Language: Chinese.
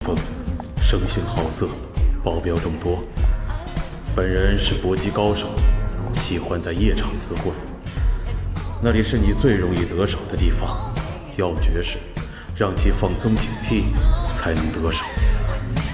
风，生性好色，保镖众多。本人是搏击高手，喜欢在夜场厮混，那里是你最容易得手的地方。要诀是让其放松警惕，才能得手。